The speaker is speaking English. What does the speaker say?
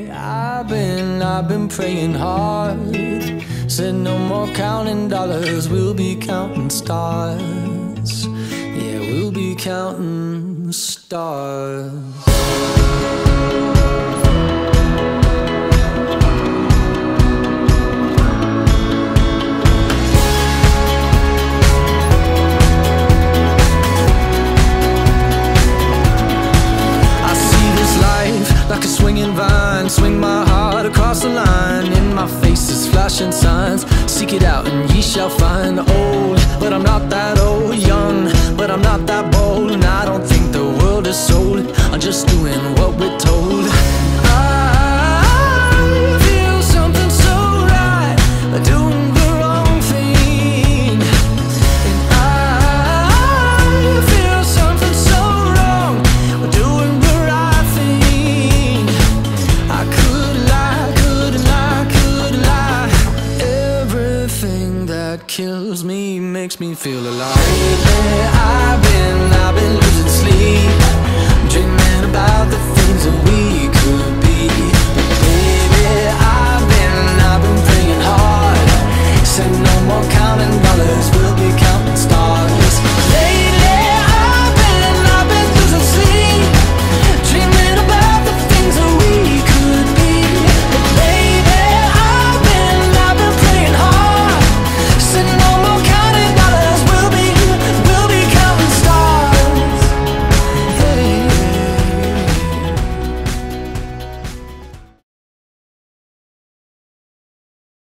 I've been praying hard. Said no more counting dollars, we'll be counting stars. Yeah, we'll be counting stars. Like a swinging vine, swing my heart across the line. In my face is flashing signs. Seek it out and ye shall find. Old, but I'm not that old. Young, but I'm not that bold. And I don't think the world is sold. I'm just doing what we're told. I feel something so right, doing the wrong thing. And I feel something so wrong, doing the right thing. I could lie. Everything that kills me makes me feel alive. Lately,